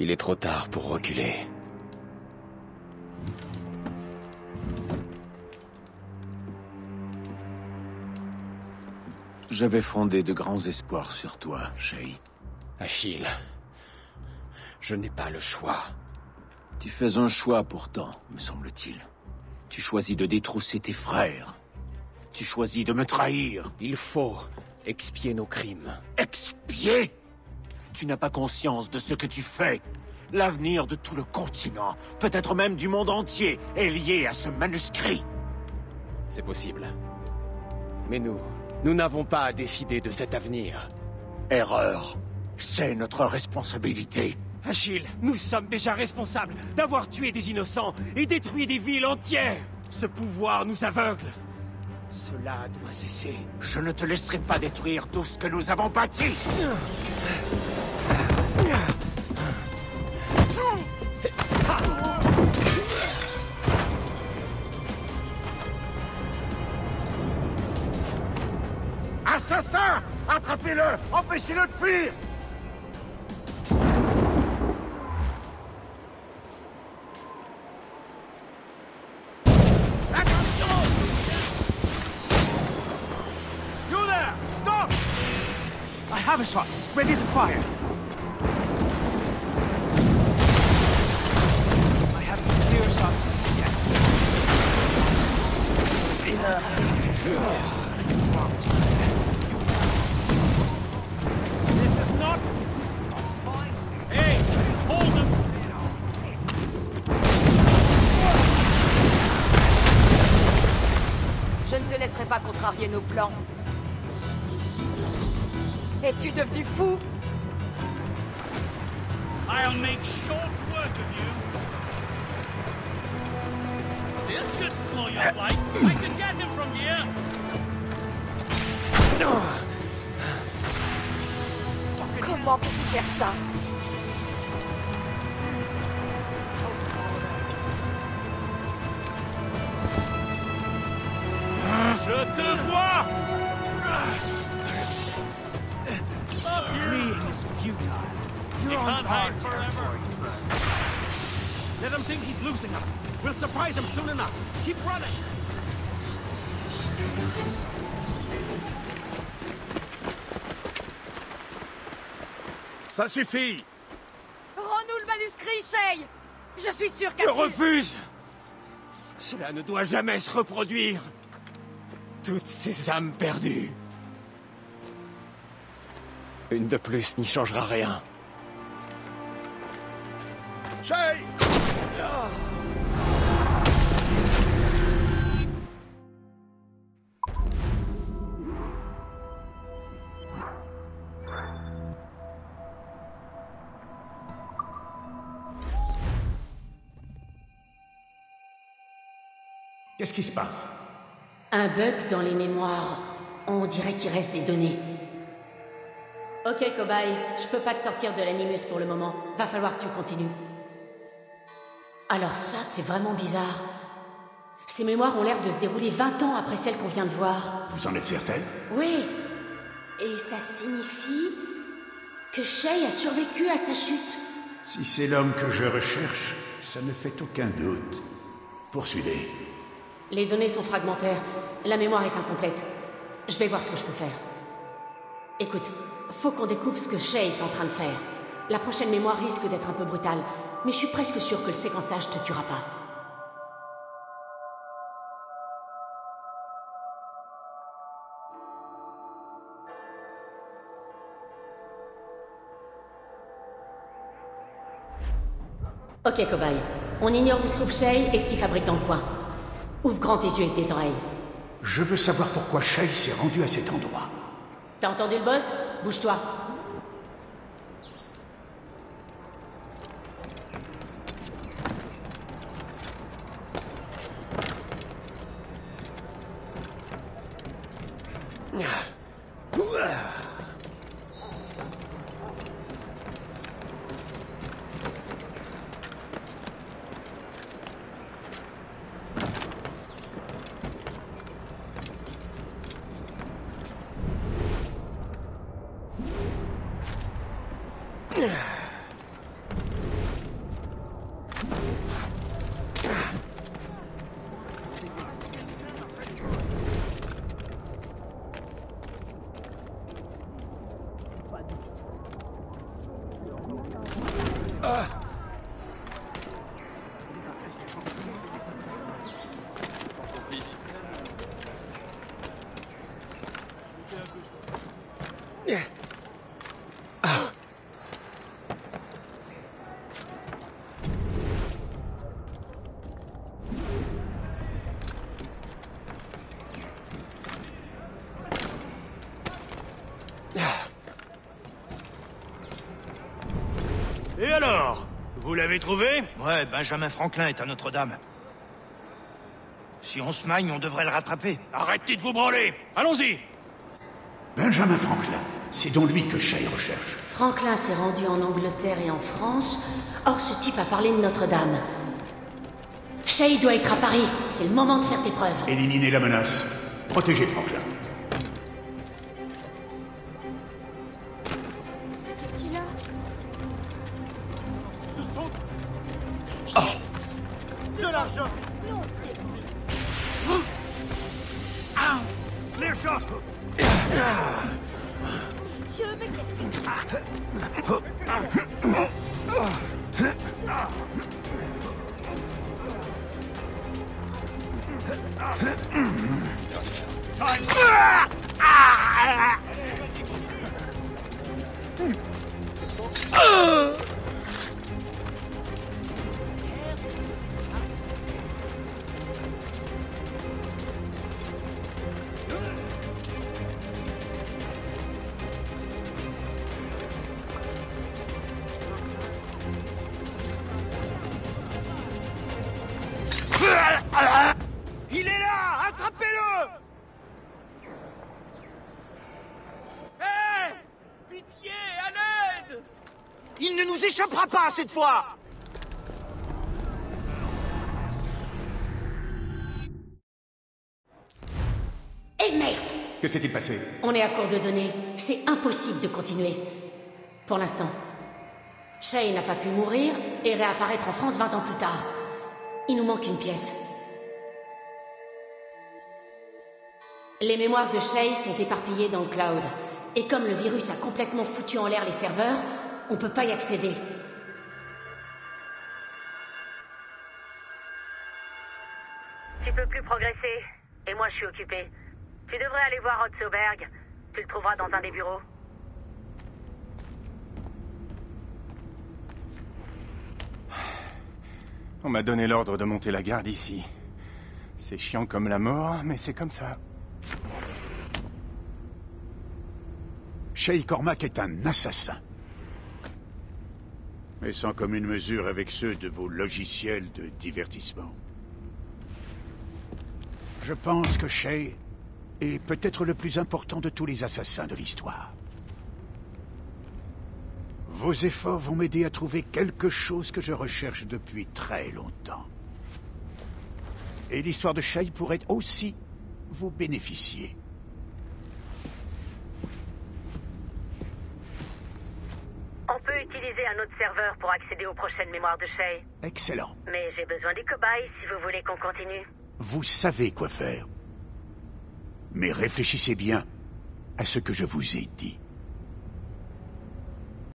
Il est trop tard pour reculer. J'avais fondé de grands espoirs sur toi, Shay. Achille, je n'ai pas le choix. Tu fais un choix pourtant, me semble-t-il. Tu choisis de détrousser tes frères. Tu choisis de me trahir. Il faut expier nos crimes. Expier? Tu n'as pas conscience de ce que tu fais. L'avenir de tout le continent, peut-être même du monde entier, est lié à ce manuscrit. C'est possible. Mais nous n'avons pas à décider de cet avenir. Erreur. C'est notre responsabilité. Achille, nous sommes déjà responsables d'avoir tué des innocents et détruit des villes entières. Ce pouvoir nous aveugle. Cela doit cesser. Je ne te laisserai pas détruire tout ce que nous avons bâti. Assassin! Attrapez-le! Empêchez-le de fuir! You there! Stop! I have a shot. Ready to fire. I have a clear shot. This is not... Hey! Hold him! Je ne te laisserai pas contrarier nos plans. Es-tu devenu fou? I'll make short work of you. This should slow your flight. I can get him from here. Comment peux-tu faire ça? Je te vois! Fleeing is futile. You're on guard forever. Let him think he's losing us. We'll surprise him soon enough. Keep running. Ça suffit! Rends-nous le manuscrit, Shay! Je suis sûr Je qu'Achille... refuse! Cela ne doit jamais se reproduire. Toutes ces âmes perdues. Une de plus n'y changera rien. Shay! Qu'est-ce qui se passe? Un bug dans les mémoires. On dirait qu'il reste des données. Ok, cobaye, je peux pas te sortir de l'animus pour le moment. Va falloir que tu continues. Alors ça, c'est vraiment bizarre. Ces mémoires ont l'air de se dérouler 20 ans après celles qu'on vient de voir. Vous en êtes certaine? Oui. Et ça signifie que Shay a survécu à sa chute. Si c'est l'homme que je recherche, ça ne fait aucun doute. Poursuivez. Les données sont fragmentaires. La mémoire est incomplète. Je vais voir ce que je peux faire. Écoute, faut qu'on découvre ce que Shay est en train de faire. La prochaine mémoire risque d'être un peu brutale, mais je suis presque sûre que le séquençage te tuera pas. Ok, cobaye. On ignore où se trouve Shay et ce qu'il fabrique dans le coin. Ouvre grand tes yeux et tes oreilles. Je veux savoir pourquoi Shay s'est rendu à cet endroit. T'as entendu le boss? Bouge-toi. Et alors? Vous l'avez trouvé? Ouais, Benjamin Franklin est à Notre-Dame. Si on se magne, on devrait le rattraper. Arrêtez de vous branler! Allons-y! Benjamin Franklin, c'est donc lui que Shay recherche. Franklin s'est rendu en Angleterre et en France. Or, ce type a parlé de Notre-Dame. Shay doit être à Paris. C'est le moment de faire tes preuves. Éliminez la menace. Protégez Franklin. Qu'est-ce qu'il a? De l'argent! Non. Les choses! Dieu, mais qu'est-ce que... Il est là! Attrapez-le! Hé! Pitié, à l'aide! Il ne nous échappera pas cette fois! Eh merde! Que s'est-il passé? On est à court de données. C'est impossible de continuer. Pour l'instant. Shay n'a pas pu mourir et réapparaître en France 20 ans plus tard. Il nous manque une pièce. Les mémoires de Shay sont éparpillées dans le cloud. Et comme le virus a complètement foutu en l'air les serveurs, on peut pas y accéder. Tu peux plus progresser. Et moi, je suis occupé. Tu devrais aller voir Rod Soberg. Tu le trouveras dans un des bureaux. On m'a donné l'ordre de monter la garde ici. C'est chiant comme la mort, mais c'est comme ça. Shay Cormac est un assassin. Mais sans commune mesure avec ceux de vos logiciels de divertissement. Je pense que Shay est peut-être le plus important de tous les assassins de l'histoire. Vos efforts vont m'aider à trouver quelque chose que je recherche depuis très longtemps. Et l'histoire de Shay pourrait aussi vous bénéficier. On peut utiliser un autre serveur pour accéder aux prochaines mémoires de Shay. Excellent. Mais j'ai besoin des cobayes si vous voulez qu'on continue. Vous savez quoi faire. Mais réfléchissez bien à ce que je vous ai dit.